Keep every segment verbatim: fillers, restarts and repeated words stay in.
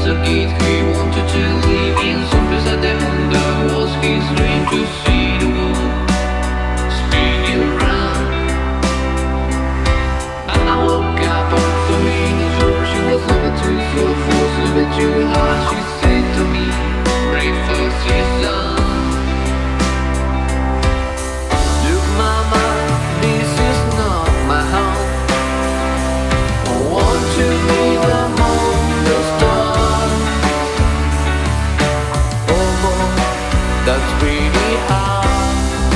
a kid, he wanted to live in some place that the wonder was his dream to see the world spinning around. And I woke up and saw me in the door. She was looking too slow, force a bit too hard. She said to me, breakfast is done. Look, mama, this is not my home. I want to leave the home the start. Oh, boy, that's pretty hard.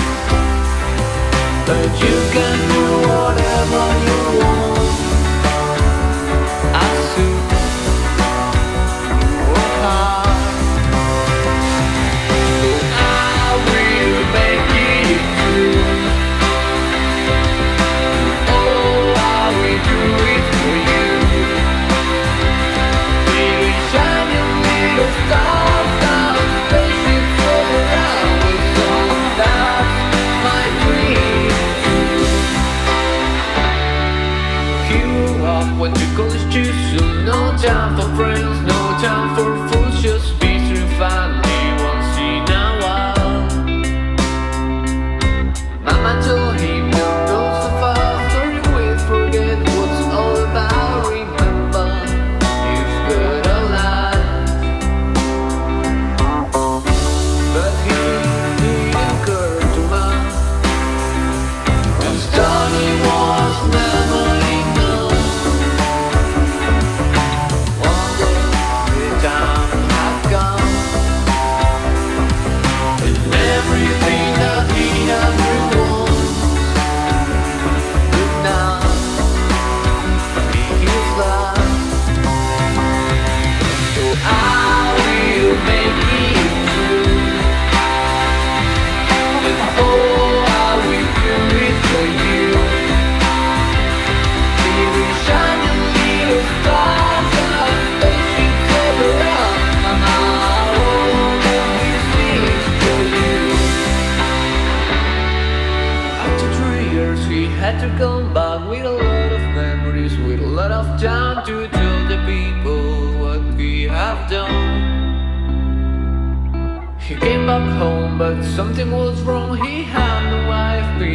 But you can do whatever you want. I soon work hard. I will make it through. Oh, I will do it for you. Baby, shining little stars down, spaceships all around with sun. That's my dream too. You up when you college too soon. No time for friends, no time for fools. Just be through family once in a while. Mama told him, don't go so fast, or you will forget what's all about. Remember, you've got a life. But he didn't care too much, 'cause study was never enough. One day the time had come, and everything that he had wants could now be his life. So I will make it through. And oh, I will do it for you. Baby, shining little stars and spaceships all around. Mama, all of these things for you. After three years, he had to come back with a lot of memories, with a lot of time to tell the people what we have done. He came back home, but something was wrong. He had no wife.